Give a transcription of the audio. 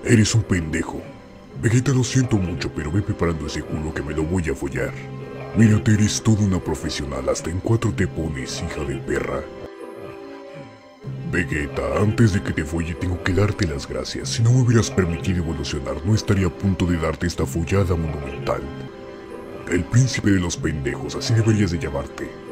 Eres un pendejo. Vegeta, lo siento mucho, pero ve preparando ese culo que me lo voy a follar. Mírate, eres toda una profesional, hasta en 4 te pones, hija de perra. Vegeta, antes de que te folle tengo que darte las gracias. Si no me hubieras permitido evolucionar, no estaría a punto de darte esta follada monumental. El príncipe de los pendejos, así deberías de llamarte.